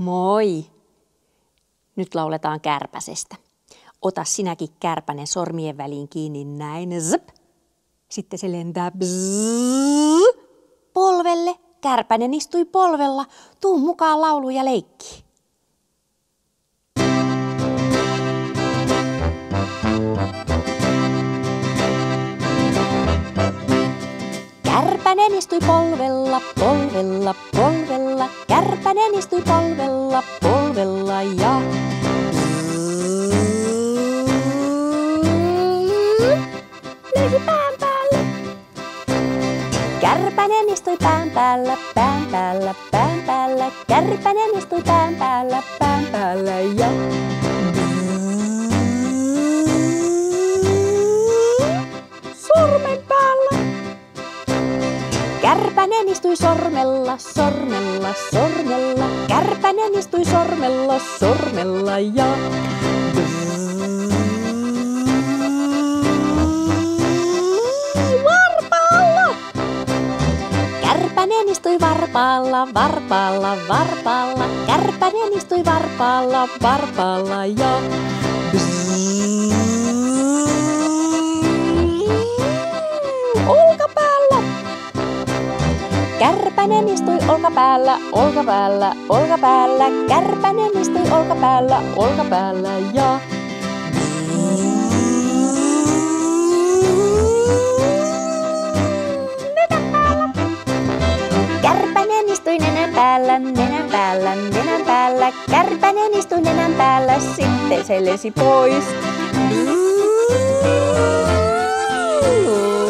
Moi! Nyt lauletaan kärpäsestä. Ota sinäkin kärpänen sormien väliin kiinni näin. Zp. Sitten se lentää bzzz, polvelle. Kärpänen istui polvella. Tuu mukaan lauluun ja leikkiin. Kärpänen istui polvella, polvella, polvella. Kärpänen istui polvella, polvella ja löisi pään päälle. Kärpänen istui pään päällä, pään päällä, pään päällä. Kärpänen istui pään päällä ja sormen päällä. Kärpänen istui sormella, sormella, sormella. Kärpänen istui sormella, sormella ja varpaalla. Kärpänen istui varpaalla, varpaalla, varpaalla. Kärpänen istui varpaalla, varpaalla ja olkapäällä. Kärpänen istui olkapäällä, olkapäällä, olkapäällä. Kärpänen istui olkapäällä, olkapäällä ja nenän päällä. Kärpänen istui nenän päällä, nenän päällä, nenän päällä. Kärpänen istui nenän päällä, sitten se lensi pois.